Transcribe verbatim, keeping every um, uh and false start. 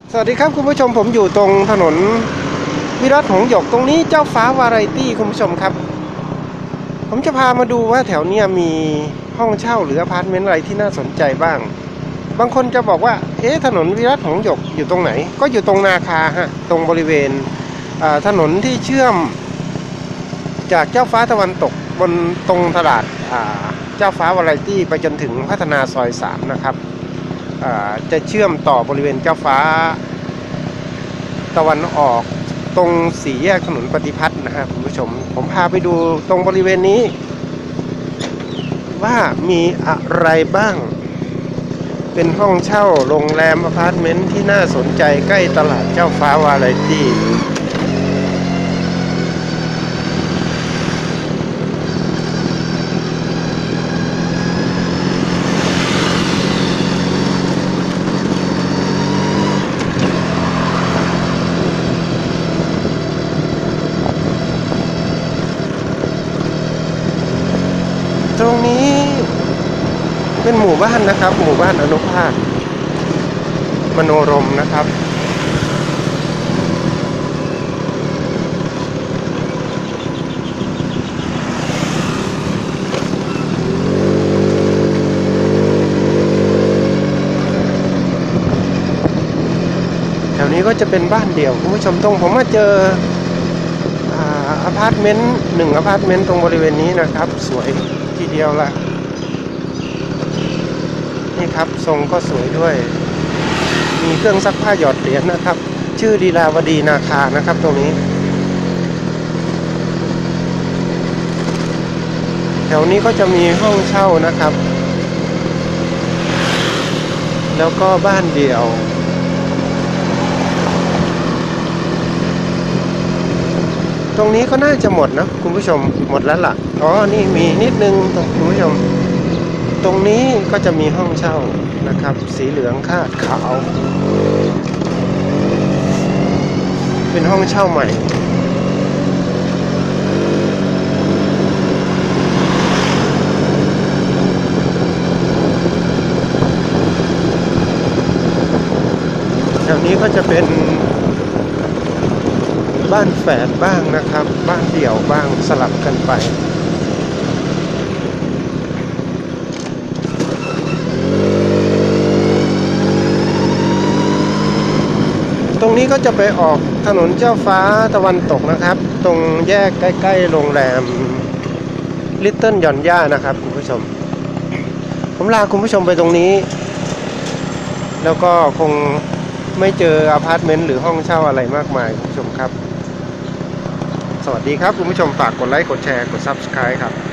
สวัสดีครับคุณผู้ชมผมอยู่ตรงถนนวิรัตหงส์หยกตรงนี้เจ้าฟ้าวาไรตี้คุณผู้ชมครับผมจะพามาดูว่าแถวเนี้ยมีห้องเช่าหรืออพาร์ตเมนต์อะไรที่น่าสนใจบ้างบางคนจะบอกว่าเอ๊ะถนนวิรัตหงส์หยกอยู่ตรงไหนก็อยู่ตรงนาคาฮะตรงบริเวณถนนที่เชื่อมจากเจ้าฟ้าตะวันตกบนตรงตลาดเจ้าฟ้าวาไรตี้ไปจนถึงพัฒนาซอยสามนะครับจะเชื่อมต่อบริเวณเจ้าฟ้าตะวันออกตรงสี่แยกถนนปฏิพัฒน์นะครับคุณผู้ชมผมพาไปดูตรงบริเวณนี้ว่ามีอะไรบ้างเป็นห้องเช่าโรงแรมอพาร์ตเมนต์ที่น่าสนใจใกล้ตลาดเจ้าฟ้าวาไรตี้ตรงนี้เป็นหมู่บ้านนะครับหมู่บ้านอนุภาคมโนรมนะครับแถวนี้ก็จะเป็นบ้านเดี่ยวคุณผู้ชมตรงผมมาเจออพาร์ตเมนต์หนึ่งอพาร์ตเมนต์ตรงบริเวณนี้นะครับสวยทีเดียวละนี่ครับทรงก็สวยด้วยมีเครื่องซักผ้าหยอดเหรียญนะครับชื่อลีลาวดีนาคานะครับตรงนี้แถวนี้ก็จะมีห้องเช่านะครับแล้วก็บ้านเดี่ยวตรงนี้ก็น่าจะหมดนะคุณผู้ชมหมดแล้วล่ะอ๋อนี่มีนิดนึงตรงคุณผู้ชมตรงนี้ก็จะมีห้องเช่านะครับสีเหลืองคาดขาวเป็นห้องเช่าใหม่แถวนี้ก็จะเป็นบ้านแฝดบ้างนะครับบ้านเดี่ยวบ้างสลับกันไปตรงนี้ก็จะไปออกถนนเจ้าฟ้าตะวันตกนะครับตรงแยกใกล้ๆโรงแรมลิตเติ้ลหย่อนย่านะครับคุณผู้ชมผมลาคุณผู้ชมไปตรงนี้แล้วก็คงไม่เจออพาร์ตเมนต์หรือห้องเช่าอะไรมากมายคุณผู้ชมครับสวัสดีครับคุณผู้ชมฝากกดไลค์กดแชร์กด ซับสไครบ์ ครับ